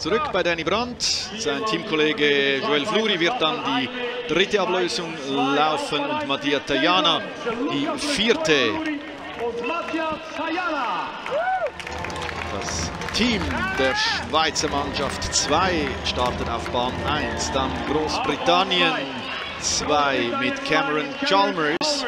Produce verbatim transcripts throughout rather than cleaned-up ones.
Zurück bei Danny Brandt. Sein Teamkollege Joel Fluri wird dann die dritte Ablösung laufen und Mattia Tajana die vierte. Das Team der Schweizer Mannschaft zwei startet auf Bahn eins, dann Großbritannien zwei mit Cameron Chalmers,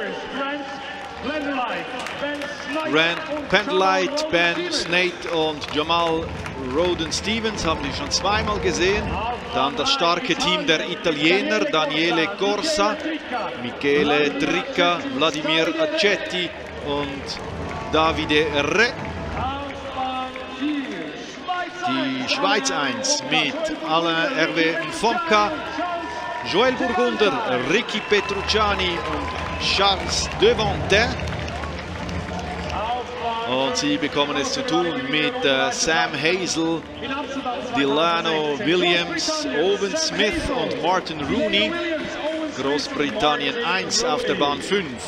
Rand Pendelite, Ben Snate und Jamal Roden-Stevens haben wir schon zweimal gesehen. Dann das starke Team der Italiener, Daniele Corsa, Michele Tricca, Vladimir Accetti und Davide Re. Die Schweiz eins mit Alain Hervé Mfomka, Joël Burgunder, Ricky Petrucciani und Charles Devantin. Und sie bekommen es zu tun mit äh, Sam Hazel, Delano Williams, Owen Smith und Martin Rooney. Großbritannien eins auf der Bahn fünf.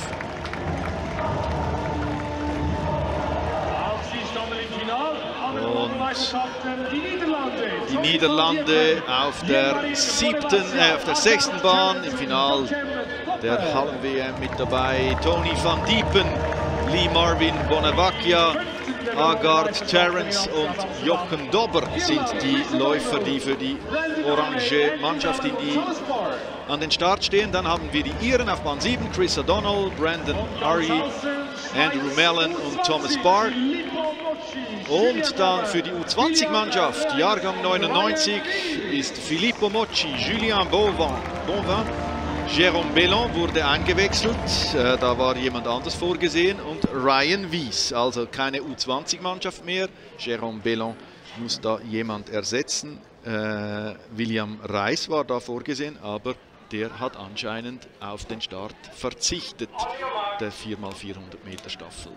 Und die Niederlande auf der siebten, äh, auf der sechsten Bahn im Final der Hallen-W M mit dabei. Tony van Diepen, Lee Marvin Bonavacchia, Agard Terrence und Jochen Dobber sind die Läufer, die für die orange Mannschaft in die, an den Start stehen. Dann haben wir die Iren auf Bahn sieben, Chris O'Donnell, Brandon Ari, Andrew Mellon und Thomas Barr. Und dann für die U zwanzig Mannschaft, Jahrgang neunundneunzig, ist Filippo Mocci, Julien Bonvin, Bonvin, Jérôme Bellon wurde eingewechselt, äh, da war jemand anders vorgesehen, und Ryan Wies, also keine U zwanzig Mannschaft mehr. Jérôme Bellon muss da jemand ersetzen. Äh, William Reis war da vorgesehen, aber der hat anscheinend auf den Start verzichtet, der vier mal vierhundert Meter Staffel.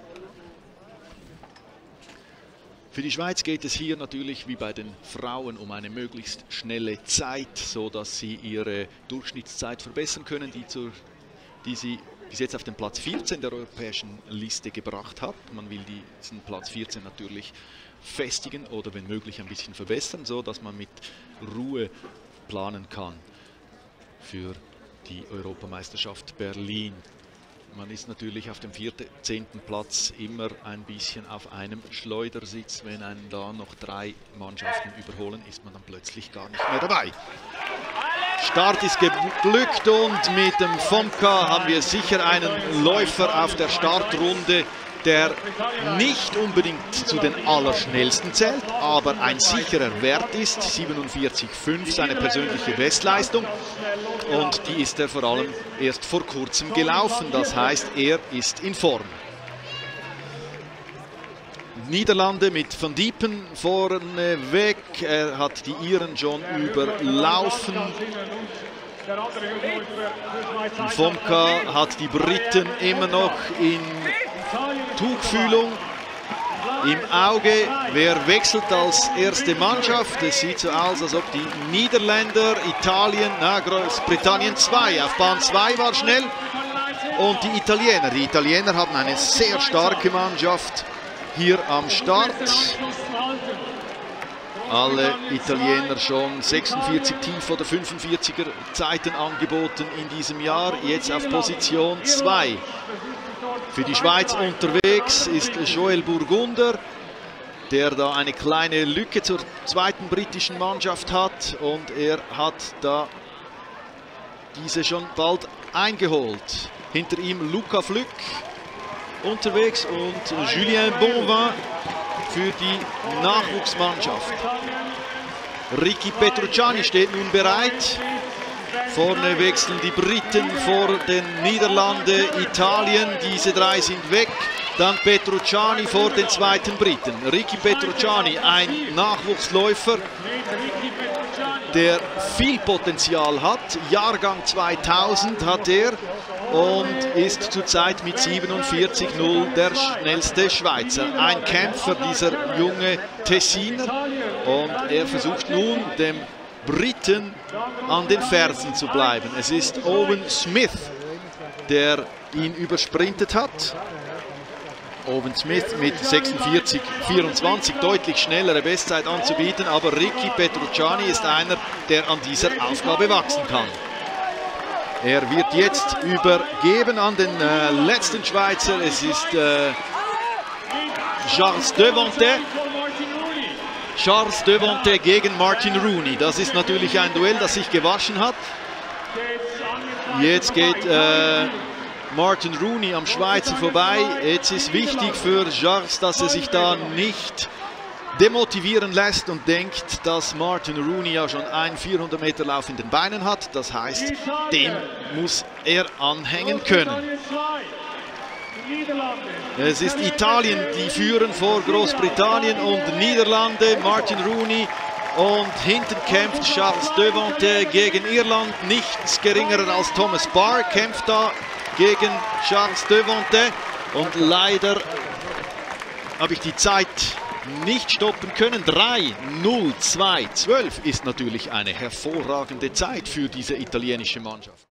Für die Schweiz geht es hier natürlich wie bei den Frauen um eine möglichst schnelle Zeit, so dass sie ihre Durchschnittszeit verbessern können, die, zur, die sie bis jetzt auf den Platz vierzehn der europäischen Liste gebracht hat. Man will diesen Platz vierzehn natürlich festigen oder wenn möglich ein bisschen verbessern, so dass man mit Ruhe planen kann für die Europameisterschaft Berlin. Man ist natürlich auf dem vierzehnten Platz immer ein bisschen auf einem Schleudersitz. Wenn einen da noch drei Mannschaften überholen, ist man dann plötzlich gar nicht mehr dabei. Start ist geglückt und mit dem Fomka haben wir sicher einen Läufer auf der Startrunde, der nicht unbedingt zu den Allerschnellsten zählt, aber ein sicherer Wert ist, siebenundvierzig Komma fünf, seine persönliche Bestleistung. Und die ist er vor allem erst vor kurzem gelaufen, das heißt, er ist in Form. Niederlande mit Van Diepen vorne weg, er hat die Iren schon überlaufen. Fomka hat die Briten immer noch in Tuchfühlung im Auge. Wer wechselt als erste Mannschaft? Es sieht so aus, als ob die Niederländer, Italien, na, Großbritannien zwei. Auf Bahn zwei war schnell. Und die Italiener. Die Italiener haben eine sehr starke Mannschaft hier am Start. Alle Italiener schon sechsundvierzig Tief- oder fünfundvierziger Zeiten angeboten in diesem Jahr. Jetzt auf Position zwei. Für die Schweiz unterwegs ist Joël Burgunder, der da eine kleine Lücke zur zweiten britischen Mannschaft hat und er hat da diese schon bald eingeholt. Hinter ihm Luca Flück unterwegs und Julien Bonvin für die Nachwuchsmannschaft. Ricky Petrucciani steht nun bereit. Vorne wechseln die Briten vor den Niederlanden, Italien, diese drei sind weg. Dann Petrucciani vor den zweiten Briten. Ricky Petrucciani, ein Nachwuchsläufer, der viel Potenzial hat. Jahrgang zweitausend hat er und ist zurzeit mit siebenundvierzig Komma null der schnellste Schweizer. Ein Kämpfer, dieser junge Tessiner, und er versucht nun dem Briten an den Fersen zu bleiben. Es ist Owen Smith, der ihn übersprintet hat. Owen Smith mit sechsundvierzig vierundzwanzig deutlich schnellere Bestzeit anzubieten, aber Ricky Petrucciani ist einer, der an dieser Aufgabe wachsen kann. Er wird jetzt übergeben an den äh, letzten Schweizer. Es ist äh, Charles Devonte. Charles Devonte gegen Martin Rooney. Das ist natürlich ein Duell, das sich gewaschen hat. Jetzt geht äh, Martin Rooney am Schweizer vorbei. Jetzt ist wichtig für Charles, dass er sich da nicht demotivieren lässt und denkt, dass Martin Rooney ja schon einen vierhundert Meter Lauf in den Beinen hat. Das heißt, dem muss er anhängen können. Es ist Italien, die führen vor Großbritannien und Niederlande. Martin Rooney und hinten kämpft Charles Devonte gegen Irland. Nichts geringerer als Thomas Barr kämpft da gegen Charles Devonte. Und leider habe ich die Zeit nicht stoppen können. drei null zwei zwölf ist natürlich eine hervorragende Zeit für diese italienische Mannschaft.